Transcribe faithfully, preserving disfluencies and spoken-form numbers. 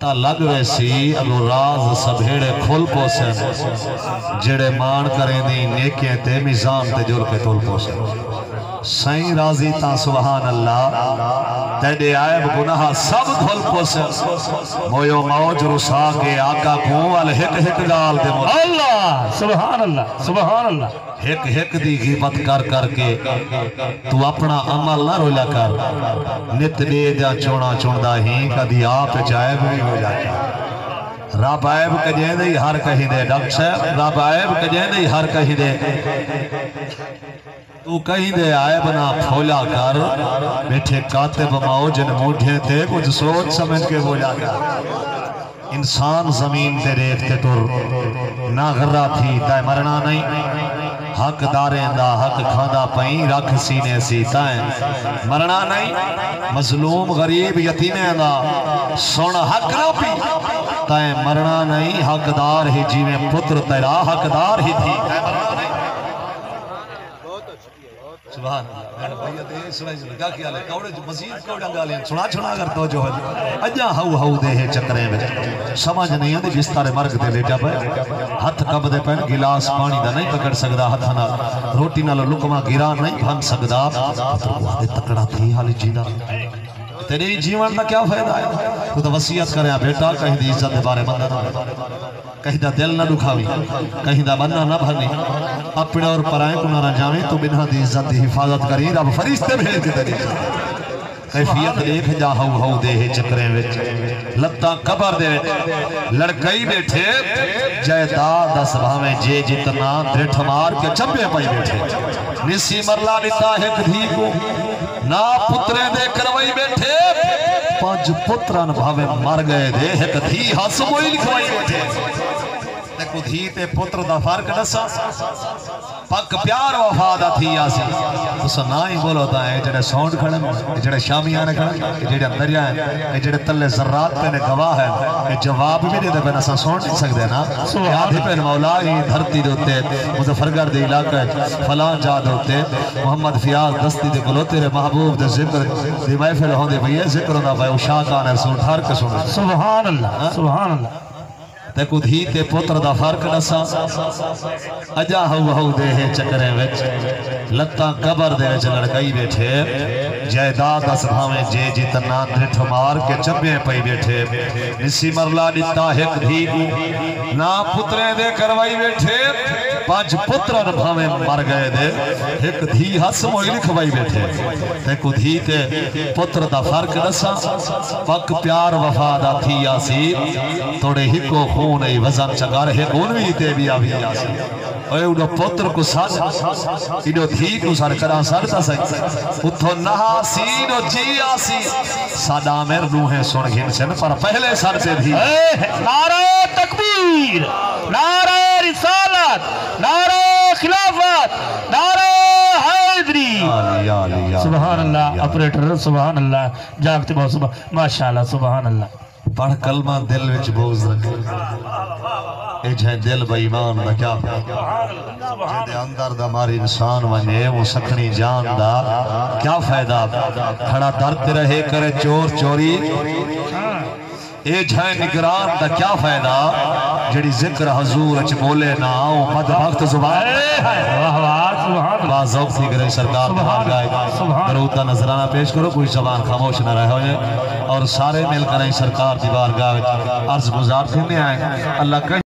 پتہ لگ ویسی اگو راز سبھیڑے کھول پوسن جڑے مان کریں دی نیکیں تے میزان تے جل کے تول پوسن سائیں راضی تا سبحان اللہ تیڑے عیب گناہ سب دھول پوسن مویو موج رسا کے آقا کون والے ہک ہک گال دے مولا اللہ سبحان اللہ سبحان اللہ ہک ہک دی غیبت کر کر کے تو اپنا عمل نہ رولا کر نت دے جا چونا چوندہ ہی کدی آپ چائب بھی ہو جاتا رب عیب کجیں دے ہر کہیں دے ڈاکٹر صاحب رب عیب کجیں دے ہر کہیں دے تو کہیں دے عیب نہ پھولا کر بیٹھے کاتب موجن موڑھے تھے کچھ سوچ سمجھ کے بولا کر انسان زمین تے ریکھتے تر نہ غرہ تھی تائے مرنا نہیں حق داریں دا حق کھاندہ پہیں رکھ سینے سی تائیں مرنا نہیں مظلوم غریب یتیمیں دا سن حق نہ پی تائیں مرنا نہیں حق دار ہی جیویں پتر تیرا حق دار ہی تھی تائیں مرنا نہیں سبحان اللہ بھائیہ دے سنائی سنائی کیا کیا لے کوڑے جو مزید کوڑا گا لیں سنا چھنا اگر تو جو ہے اجا ہو ہو دے ہے چکریں میں سمجھ نہیں آدھی بستار مرگ دے لے جا پہ ہاتھ کب دے پہن گلاس پانی دا نہیں پکڑ سکدا ہاتھ نہ روٹی نہ لکما گرا نہیں بھن سکدا دے تکڑا تھی حالی جینا تیری جیون دا کیا فائدہ ہے تو تو وسیعت کریں بیٹا کہیں دی عزت دے بارے بندہ نہ کہیں دا دل نہ دکھاوی کہیں دا بندہ نہ بھرنی اپنے اور پرائیں کو نہ رجاویں تو بنہا دی عزت دی حفاظت کریں رب فرشتے بھیج دے تیری کیفیت دیکھ جا ہو ہو دے ہے چکریں وچ لتا قبر دے وچ لڑکائی بیٹھے جائے دا دس بھاویں جے جتنا دھٹ مار کے چمبے پائی بیٹھے نسی مرلا لیتا ہے کدھی کو نا پترے دے کروائی بیٹھے پانچ پتران بھاویں مر گئے دے ایک دھی ہاسموئی لکھوائی بیٹھے ایک دھی تے پتر دا فرق نسا پک پیار وفادہ تھی آسی اس نہ ہی بولوتا ہے جڑے سونڈ کھڑے جڑے شامیانے کھڑے جڑے اندریا ہیں جڑے تلے ذرات پہ نے گواہ ہے جواب بھی نہیں دے پہ نسا سونڈ نہیں سکتے نا یادی پہ مولا ہی دھرتی دوتے مظفرگر دے علاقہ فلان جا دوتے محمد فیاض دستی دے کلو تیرے محبوب دے ذکر دی محفل ہوں دے بھئیے ذکر ہوندہ بھائی اشاکان ہے رسول ٹھار کے سنے سبحان اللہ سبحان اللہ تے کو دھی تے پتر دا فرق نسا اجا ہو ہو دے ہے چکریں وچ لتا قبر دے وچ لڑکائی بیٹھے جائیداد اس بھاویں جے جتنا نٹھ مار کے چبے پئی بیٹھے نسی مرلا دیتا ایک دھی کو نا پترے دے کروائی بیٹھے پانچ پتران بھاویں مر گئے دے ایک دھی ہس موئی لکھوائی بیٹھے تے کو دھی تے پتر دا فرق نسا پک پیار وفادہ تھی آسی توڑے ہی کو خون ای وزن چگار ہے کونوی تے بھی آوی آسی اوہ انہوں پتر کو ساتھ انہوں دھی کو سار کرا سارتا سکتے اتھو نہا سی انہوں جی آسی سادہ میر نوہیں سن گھن سن پر پہلے سار سے بھی نعرہ تکبیر نعرہ رسالت نعرہ خلافت نعرہ حیدری سبحان اللہ اپریٹر سبحان اللہ جاگتے بہت سبحان ماشاءاللہ سبحان اللہ پڑھ کلمہ دل وچ بوز رکھے اے جائے دل با ایمان دا کیا جائے دے اندر دا ماری انسان ونے وہ سکھنی جان دا کیا فائدہ کھڑا درد رہے کرے چور چوری اے جائے نگران دا کیا فائدہ جڑی ذکر حضور اچھ بولے نہ آؤں مد وقت زبان باز ذوق تھی کرے سرکار دہار گائے درودہ نظرانہ پیش کرو کوئی زبان خاموش نہ رہے ہوئے اور سارے مل کریں سرکار دیوار گائے عرض گزار کرنے آئیں اللہ کہیں